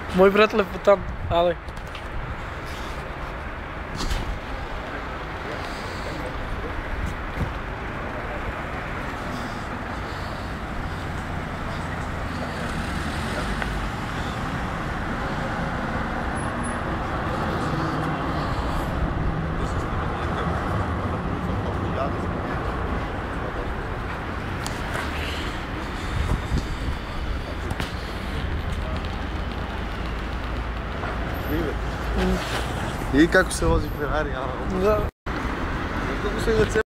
Moj brat lepotan, ali... I kako se vozi Ferrari, Da. kako se ide